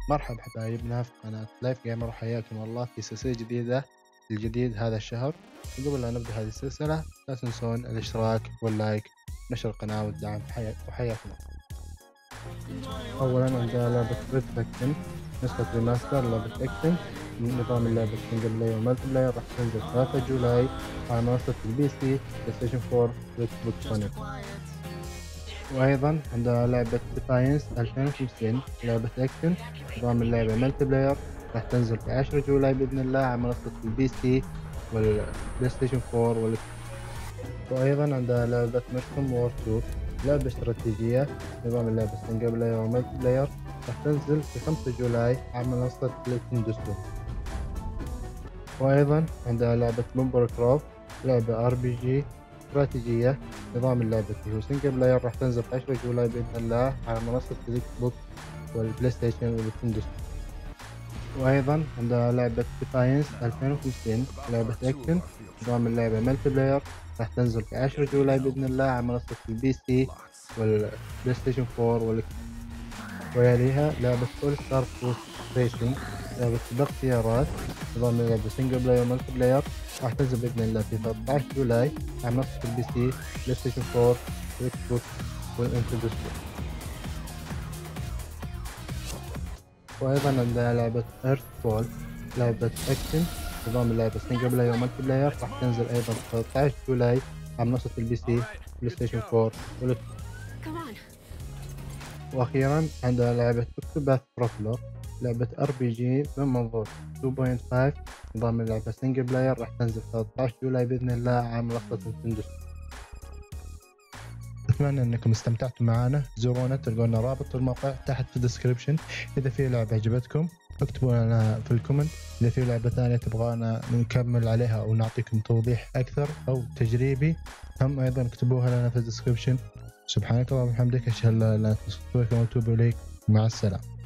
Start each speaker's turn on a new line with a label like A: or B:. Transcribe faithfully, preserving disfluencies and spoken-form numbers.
A: مرحبا حبايبنا في قناة لايف جيمر، وحياكم الله في سلسلة جديدة الجديد هذا الشهر. وقبل لا نبدأ هذه السلسلة لا تنسون الاشتراك واللايك، نشر القناة والدعم. وحياكم الله. أولا عندنا لعبة ريد فاكشن نسخة ريماستر لعبة أكشن من نظام اللعبة سنجل بلاير ومالتي بلاير، راح تنزل ثلاثة جولاي على منصة البي سي بلاي ستيشن فور وإكس بوكس ون. وأيضا عندنا لعبة ديفاينس ألفين وخمسين لعبة أكشن نظام اللعبة مالتي بلاير، راح تنزل في عشرة جولاي بإذن الله على منصة البي سي والبلاي ستيشن فور وال... وأيضا عندنا لعبة ميرسم وور تو لعبة استراتيجية نظام اللعبة سنجل بلاير ومالتي بلاير، راح تنزل في خمسة جولاي على منصة بلاي ستيشن. وأيضا عندنا لعبة بومبر كروف لعبة ار بي جي استراتيجية نظام اللعبة هو سنجل بلاير، راح تنزل في عشرة جولاي بإذن الله على منصة الإكس بوكس والبلاي ستيشن والنينتندو. وأيضا عندنا لعبة ديفاينس ألفين وخمسين لعبة أكشن نظام اللعبة مالتي بلاير، راح تنزل في عشرة جولاي بإذن الله على منصة البي سي والبلاي ستيشن فور وال... ويليها لعبة أول ستار بوست ريسنج لعبة سباق سيارات نظام اللعبة سنجل بلاير ومالتي بلاير، راح تنزل بإذن الله في ثلاثة عشر جولاي على منصة البي سي بلاي ستيشن فور والإكس بوكس والنينتندو. وأيضا عندنا لعبة إيرث فول لعبة أكشن نظام اللعبة سنجل بلاير ومالتي بلاير، راح تنزل أيضا في ثلاثة عشر جولاي على منصة البي سي بلاي ستيشن فور والإكس بوكس. وأخيرا عندنا لعبة أوكتوباث ترافلر لعبة ار بي جي من منظور اثنين نقطة خمسة نظام اللعبة سنجل بلاير، راح تنزل في ثلاثة عشر جولاي بإذن الله على منصة نينتندو. أتمنى أنكم استمتعتوا معنا، زورونا تلقون رابط الموقع تحت في الديسكريبشن. إذا في لعبة عجبتكم اكتبوا لنا في الكومنت، إذا في لعبة ثانية تبغانا نكمل عليها أو نعطيكم توضيح أكثر أو تجريبي هم أيضا اكتبوها لنا في الديسكريبشن. سبحانك اللهم وبحمدك، أشهد أن لا إله إلا أنت أستغفرك وأتوب إليك. مع السلامة.